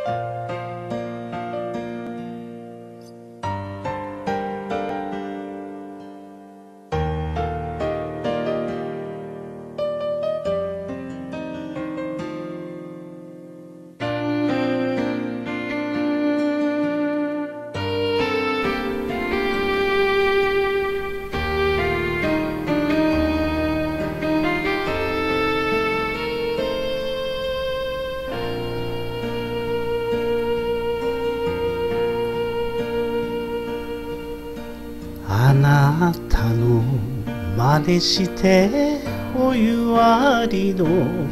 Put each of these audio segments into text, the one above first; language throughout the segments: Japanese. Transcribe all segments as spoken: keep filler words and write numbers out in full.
あなたの真似してお湯割りの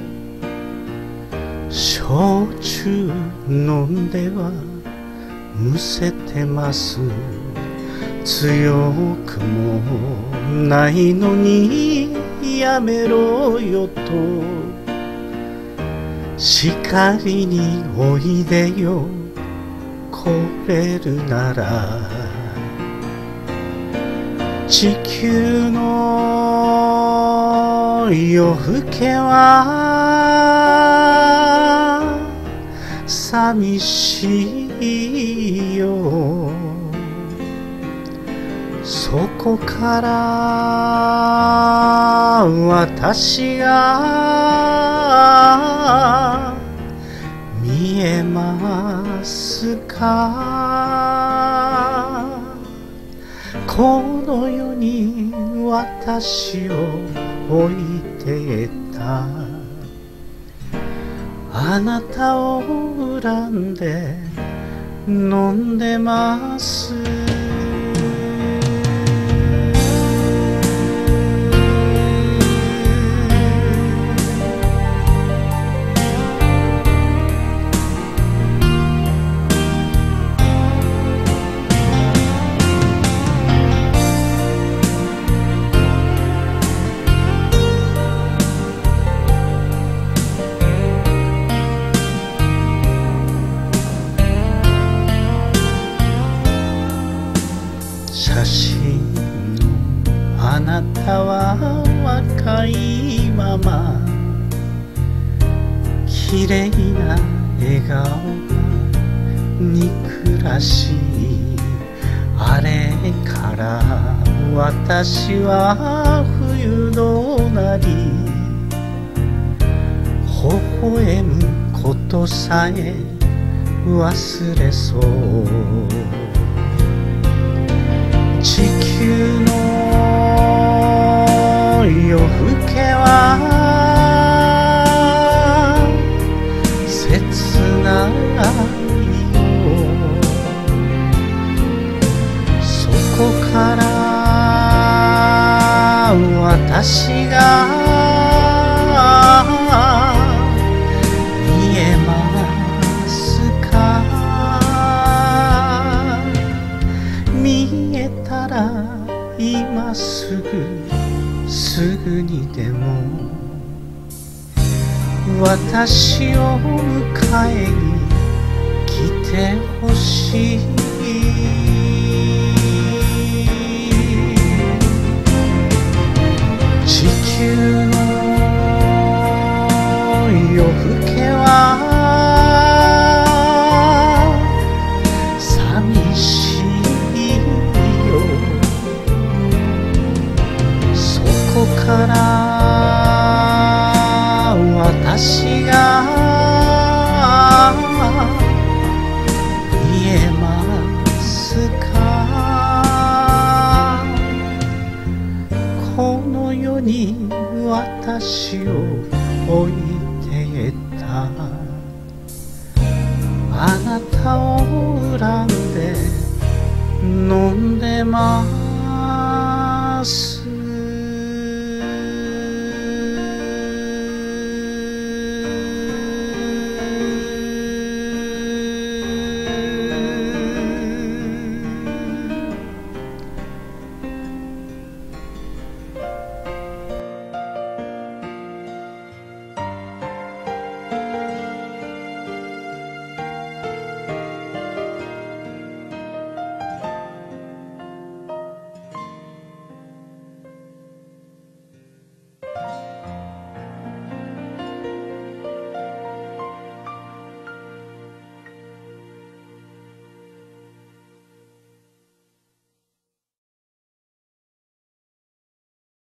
焼酎飲んではむせてます。強くもないのにやめろよと叱りにおいでよ来れるなら。地球の夜更けは寂しいよ。そこから私が見えますか。この世に私を置いてたあなたを恨んで飲んでます。写真のあなたは若いまま綺麗な笑顔が憎らしい。あれから私は冬のなり微笑むことさえ忘れそう。地球の夜更けは切ないよ。そこから私が見えますか。見えたら今すぐすぐにでも私を迎えに来てほしい。地球の夜更けは寂しいよ。そこから私が見えますか。この世に私を置いてたあなたを恨んで飲んでます。